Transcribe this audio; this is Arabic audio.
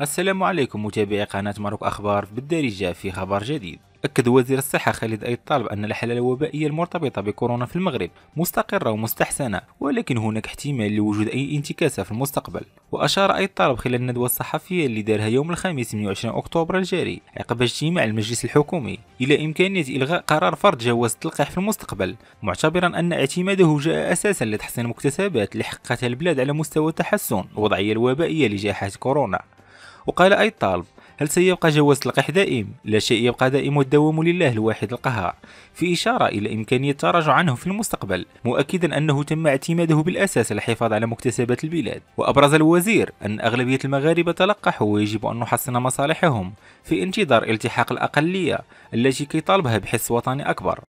السلام عليكم متابعي قناة ماروك أخبار بالدارجة في خبر جديد. أكد وزير الصحة خالد أيد طالب أن الحالة الوبائية المرتبطة بكورونا في المغرب مستقرة ومستحسنة، ولكن هناك احتمال لوجود أي انتكاسة في المستقبل. وأشار أيد طالب خلال الندوة الصحفية اللي دارها يوم الخميس 28 أكتوبر الجاري عقب اجتماع المجلس الحكومي إلى إمكانية إلغاء قرار فرض جواز التلقيح في المستقبل، معتبرا أن اعتماده جاء أساسا لتحسين المكتسبات اللي حققتها البلاد على مستوى تحسن الوضعية الوبائية لجائحة كورونا. وقال أيد طالب: هل سيبقى جواز اللقاح دائم؟ لا شيء يبقى دائم والدوام لله الواحد القهار، في إشارة إلى إمكانية التراجع عنه في المستقبل، مؤكدا أنه تم اعتماده بالأساس للحفاظ على مكتسبات البلاد. وأبرز الوزير أن أغلبية المغاربة تلقحوا ويجب أن نحسن مصالحهم في انتظار التحاق الأقلية التي كيطالبها بحس وطني أكبر.